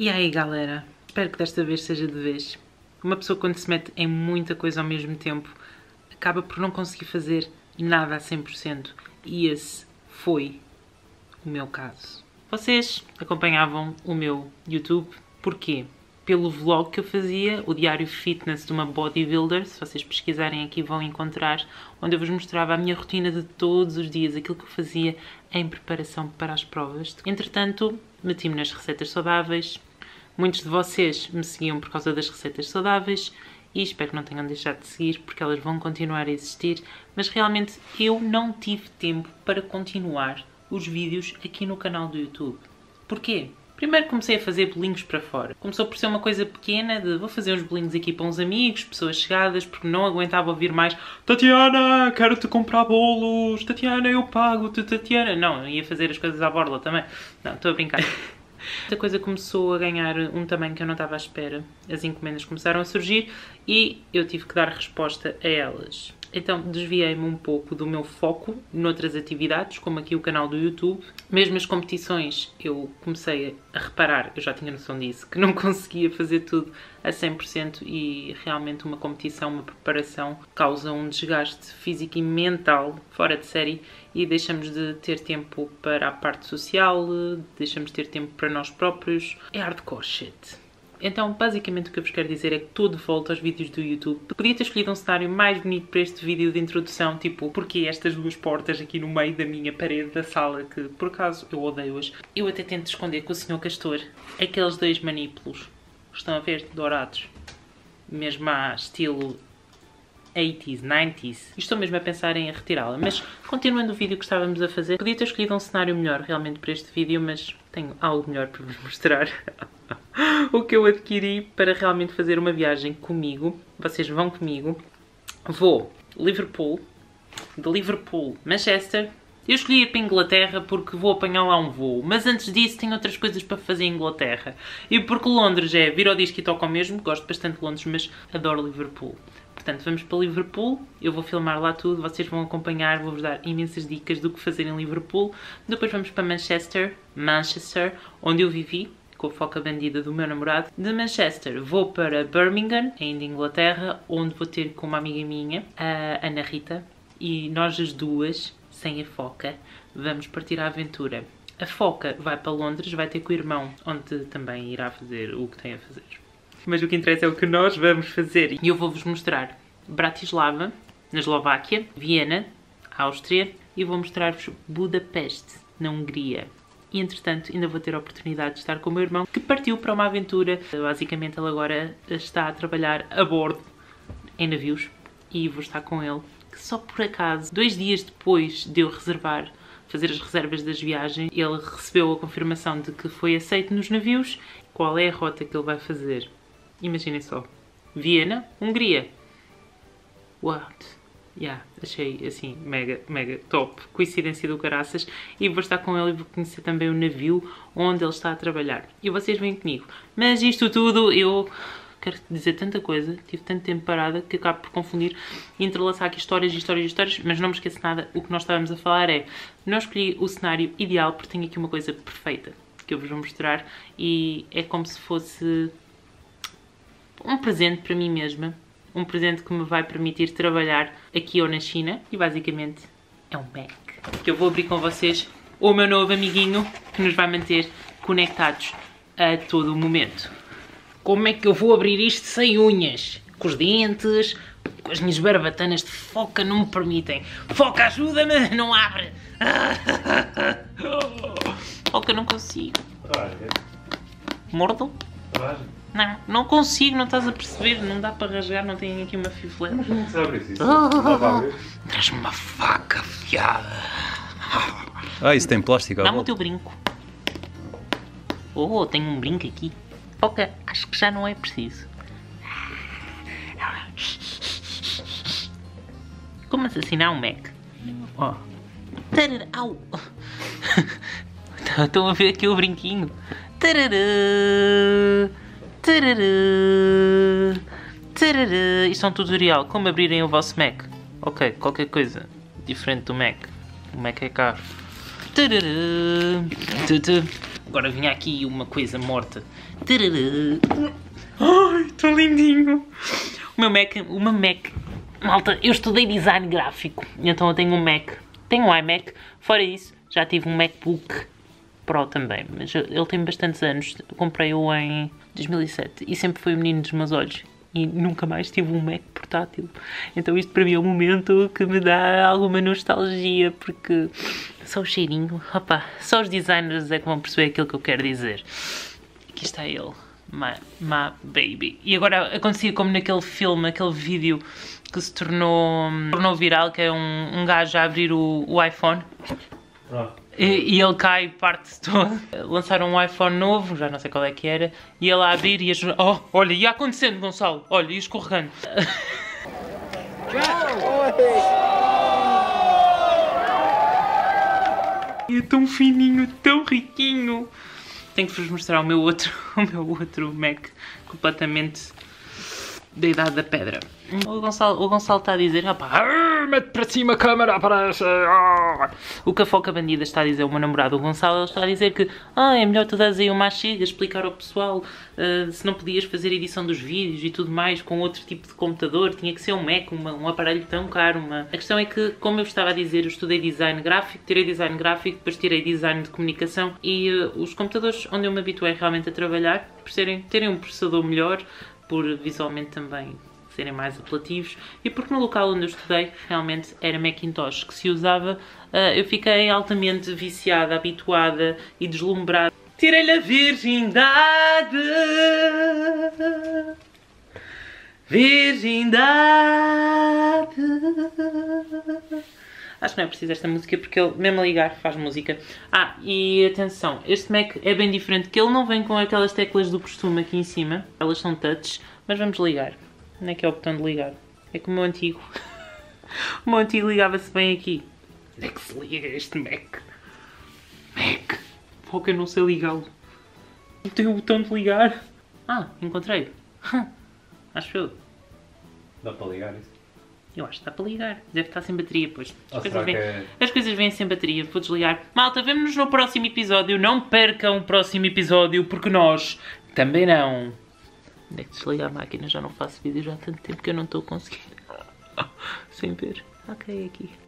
E aí galera, espero que desta vez seja de vez. Uma pessoa quando se mete em muita coisa ao mesmo tempo acaba por não conseguir fazer nada a 100% e esse foi o meu caso. Vocês acompanhavam o meu YouTube, porquê? Pelo vlog que eu fazia, o diário fitness de uma bodybuilder, se vocês pesquisarem aqui vão encontrar, onde eu vos mostrava a minha rotina de todos os dias, aquilo que eu fazia em preparação para as provas. Entretanto, meti-me nas receitas saudáveis, muitos de vocês me seguiam por causa das receitas saudáveis e espero que não tenham deixado de seguir porque elas vão continuar a existir, mas realmente eu não tive tempo para continuar os vídeos aqui no canal do YouTube. Porquê? Primeiro comecei a fazer bolinhos para fora. Começou por ser uma coisa pequena de vou fazer uns bolinhos aqui para uns amigos, pessoas chegadas, porque não aguentava ouvir mais Tatiana, quero-te comprar bolos, Tatiana, eu pago-te, Tatiana. Não, eu ia fazer as coisas à borla também. Não, estou a brincar. Esta coisa começou a ganhar um tamanho que eu não estava à espera. As encomendas começaram a surgir e eu tive que dar resposta a elas. Então desviei-me um pouco do meu foco noutras atividades, como aqui o canal do YouTube. Mesmo as competições eu comecei a reparar, eu já tinha noção disso, que não conseguia fazer tudo a 100% e realmente uma competição, uma preparação causa um desgaste físico e mental fora de série e deixamos de ter tempo para a parte social, deixamos de ter tempo para nós próprios. É hardcore shit. Então, basicamente o que eu vos quero dizer é que estou de volta aos vídeos do YouTube. Podia ter escolhido um cenário mais bonito para este vídeo de introdução, tipo, porque estas duas portas aqui no meio da minha parede da sala, que por acaso eu odeio-as. Eu até tento esconder com o Sr. Castor aqueles dois manípulos, estão a ver, dourados, mesmo a estilo 80s, 90s. Estou mesmo a pensar em retirá-la, mas continuando o vídeo que estávamos a fazer, podia ter escolhido um cenário melhor realmente para este vídeo, mas tenho algo melhor para vos mostrar. O que eu adquiri para realmente fazer uma viagem comigo. Vocês vão comigo. Vou Liverpool, de Liverpool, Manchester. Eu escolhi ir para a Inglaterra porque vou apanhar lá um voo, mas antes disso tenho outras coisas para fazer em Inglaterra. E porque Londres é vir ao disco e toca ao mesmo, gosto bastante de Londres, mas adoro Liverpool. Portanto, vamos para Liverpool, eu vou filmar lá tudo, vocês vão acompanhar, vou-vos dar imensas dicas do que fazer em Liverpool. Depois vamos para Manchester, onde eu vivi, com a foca bandida do meu namorado. De Manchester vou para Birmingham, ainda em Inglaterra, onde vou ter com uma amiga minha, a Ana Rita, e nós as duas, sem a foca, vamos partir à aventura. A foca vai para Londres, vai ter com o irmão, onde também irá fazer o que tem a fazer. Mas o que interessa é o que nós vamos fazer. E eu vou-vos mostrar Bratislava, na Eslováquia, Viena, Áustria, e vou mostrar-vos Budapeste, na Hungria. E, entretanto, ainda vou ter a oportunidade de estar com o meu irmão, que partiu para uma aventura. Basicamente, ele agora está a trabalhar a bordo, em navios, e vou estar com ele, que só por acaso, 2 dias depois de eu reservar, fazer as reservas das viagens, ele recebeu a confirmação de que foi aceito nos navios. Qual é a rota que ele vai fazer? Imaginem só. Viena, Hungria. What? Yeah, achei assim mega top, coincidência do caraças, e vou estar com ele e vou conhecer também o navio onde ele está a trabalhar. E vocês vêm comigo. Mas isto tudo, eu quero dizer tanta coisa, tive tanto tempo parada que acabo por confundir e entrelaçar aqui histórias, mas não me esqueço nada, o que nós estávamos a falar é, não escolhi o cenário ideal porque tenho aqui uma coisa perfeita que eu vos vou mostrar e é como se fosse um presente para mim mesma. Um presente que me vai permitir trabalhar aqui ou na China. E basicamente é um Mac. Que eu vou abrir com vocês o meu novo amiguinho que nos vai manter conectados a todo o momento. Como é que eu vou abrir isto sem unhas? Com os dentes, com as minhas barbatanas de foca não me permitem. Foca, ajuda-me! Não abre! Foca, não consigo. Mordo? Não consigo, não estás a perceber, não dá para rasgar, não tenho aqui uma fiflete. Mas não sabes isso? Traz-me uma faca afiada. Ah, isso tem plástico à Dá-me o volta. teu brinco. Oh, tenho um brinco aqui. Foca, acho que já não é preciso. Como assassinar um Mac? Oh. Au! Estão a ver aqui o brinquinho. Isto é um tutorial, como abrirem o vosso Mac. Ok, qualquer coisa diferente do Mac. O Mac é caro. Agora vinha aqui uma coisa morta. Ai, estou lindinho. O meu Mac. Malta, eu estudei design gráfico, então eu tenho um Mac. Tenho um iMac. Fora isso, já tive um MacBook Pro também, mas ele tem bastantes anos. Comprei-o em 2007 e sempre foi o menino dos meus olhos. E nunca mais tive um Mac portátil. Então isto para mim é um momento que me dá alguma nostalgia, porque só o cheirinho, opa, só os designers é que vão perceber aquilo que eu quero dizer. Aqui está ele, my baby. E agora acontecia como naquele filme, aquele vídeo que se tornou viral, que é um gajo a abrir o iPhone. E ele cai, parte-se toda. Lançaram um iPhone novo, já não sei qual é que era, e ele a abrir e a... Oh, olha, ia acontecendo, Gonçalo. Olha, ia escorregando. E é tão fininho, tão riquinho. Tenho que vos mostrar o meu outro Mac, completamente da idade da pedra. O Gonçalo está a dizer, mete para cima a câmera, aparece. O que a Foca Bandida está a dizer, o meu namorado, o Gonçalo, ele está a dizer que é melhor tu dares aí uma chega, explicar ao pessoal se não podias fazer edição dos vídeos e tudo mais com outro tipo de computador, tinha que ser um Mac, um aparelho tão caro. A questão é que, como eu estava a dizer, eu estudei design gráfico, tirei design gráfico, depois tirei design de comunicação e os computadores onde eu me habituei realmente a trabalhar, por terem um processador melhor, por visualmente também serem mais apelativos e porque no local onde eu estudei realmente era Macintosh que se usava, eu fiquei altamente viciada, habituada e deslumbrada. Tirei-lhe a virgindade, Acho que não é preciso esta música porque ele, mesmo a ligar, faz música. E atenção, este Mac é bem diferente, que ele não vem com aquelas teclas do costume aqui em cima. Elas são touch, mas vamos ligar. Onde é que é o botão de ligar? É que o meu antigo... o meu antigo ligava-se bem aqui. Onde é que se liga este Mac? Porque eu não sei ligá-lo. Não tem o botão de ligar. Encontrei. Acho eu. Dá para ligar isso? Eu acho que dá para ligar. Deve estar sem bateria, pois. As coisas vêm sem bateria. Vou desligar. Malta, vemo-nos no próximo episódio. Não percam o próximo episódio, porque nós também não. Onde é que desligar a máquina? Já não faço vídeo já há tanto tempo que eu não estou a conseguir. Sem ver. Ok, aqui.